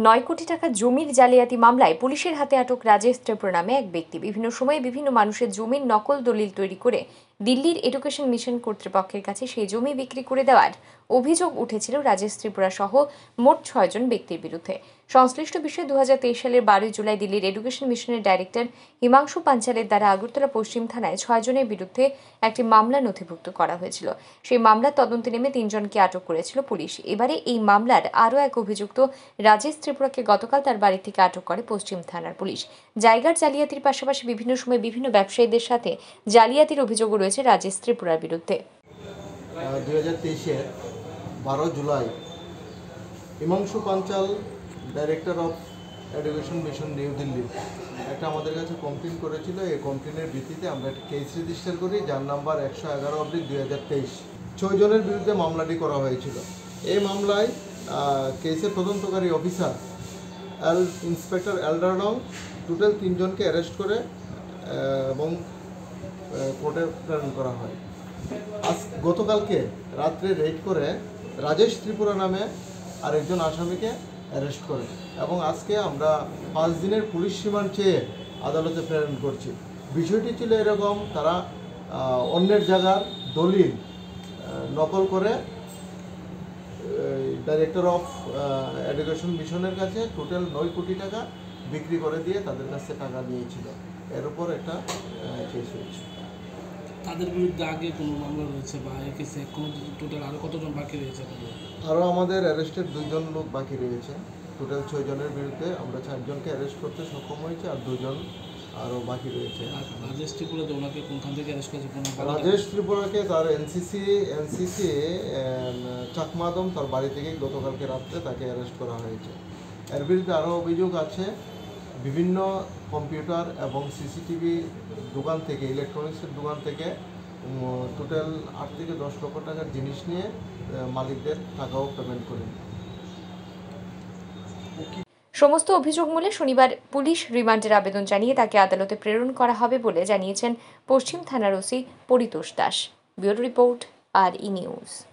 9 কোটি টাকা জমির জালিয়াতি মামলায় পুলিশের হাতে আটক রাজেশ ত্রিপুরা নামে এক ব্যক্তি বিভিন্ন সময়ে বিভিন্ন মানুষের জমির নকল দলিল তৈরি করে দিল্লির এডুকেশন মিশন কর্তৃপক্ষের কাছে সেই জমি বিক্রি করে দেওয়ার অভিযোগ উঠেছিল রাজেশ ত্রিপুরা সহ মোট 6 জন ব্যক্তির বিরুদ্ধে। সংশ্লিষ্ট বিষয়ে 2023 সালের 12 জুলাই দিল্লির এডুকেশন মিশনের ডাইরেক্টর হিমাংশু পাঞ্চালের দ্বারা আগরতলা পশ্চিম থানায় 6 জনের বিরুদ্ধে একটি মামলা নথিভুক্ত করা হয়েছিল। সেই মামলার তদন্তে নেমে 3 জনকে আটক করেছিল পুলিশ। এবারে এই মামলার আরও এক অভিযুক্ত রাজেশ ত্রিপুরাকে গতকাল তার বাড়ি থেকে আটক করে পশ্চিম থানার পুলিশ। জায়গার জালিয়াতির পাশাপাশি বিভিন্ন সময় বিভিন্ন ব্যবসায়ীদের সাথে জালিয়াতির অভিযোগও রয়েছে রাজেশ ত্রিপুরার বিরুদ্ধে। 2023-এর 12 July Himanshu Panchal, director of education mission new Delhi, একটা আমাদের কাছে কমপ্লেন করেছিল। এই কমপ্লেনের ভিত্তিতে আমরা একটা কেস রেজিস্টার করি, যার নাম্বার 111/2023। 6 জনের বিরুদ্ধে মামলাটি করা হয়েছিল। এই মামলায় কেসের তদন্তকারী অফিসার ইন্সপেক্টর এলডারডং টোটাল 3 জনকে অ্যারেস্ট করে এবং কোর্টে প্রেরণ করা হয়। গতকালকে রাত্রে রেড করে রাজেশ ত্রিপুরা নামে আরেকজন আসামিকে অ্যারেস্ট করে এবং আজকে আমরা 5 দিনের পুলিশ রিমান্ড চেয়ে আদালতে প্রেরণ করছি। বিষয়টি ছিল এরকম, তারা অন্যের জায়গার দলিল নকল করে ডাইরেক্টর অফ এডুকেশন মিশনের কাছে টোটাল 9 কোটি টাকা বিক্রি করে দিয়ে তাদের কাছে টাকা নিয়েছিল। এর উপর একটা কেস হয়েছে। তাদের বিরুদ্ধে আগে কোনো মামলা রয়েছে বা এই কেসে কোনো টোটাল আরও কতজন বাকি রয়েছে? আরও আমাদের অ্যারেস্টেড 2 জন লোক বাকি রয়েছে। টোটাল 6 জনের বিরুদ্ধে আমরা 4 জনকে অ্যারেস্ট করতে সক্ষম হয়েছে, আর 2 জন আরও বাকি রয়েছে। রাজেশ ত্রিপুরা ওনাকে কোনখান থেকে অ্যারেস্ট করেছে? রাজেশ ত্রিপুরাকে তার এনসিসি চাকমাদম তার বাড়ি থেকে গতকালকে রাত্রে তাকে অ্যারেস্ট করা হয়েছে। এর বিরুদ্ধে আরও অভিযোগ আছে, বিভিন্ন কম্পিউটার এবং সিসিটিভি দোকান থেকে, ইলেকট্রনিক্সের দোকান থেকে টোটাল 8 থেকে 10 লক্ষ টাকার জিনিস নিয়ে মালিকদের টাকাও পেমেন্ট করেন। সমস্ত অভিযোগ মূলে শনিবার পুলিশ রিমান্ডের আবেদন জানিয়ে তাকে আদালতে প্রেরণ করা হবে বলে জানিয়েছেন পশ্চিম থানার OC Paritosh Das. Bureau report, RE news.